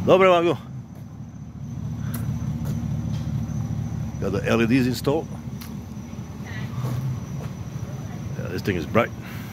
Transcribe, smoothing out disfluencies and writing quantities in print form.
Dobre, Mago. Got the LEDs installed. Yeah, this thing is bright.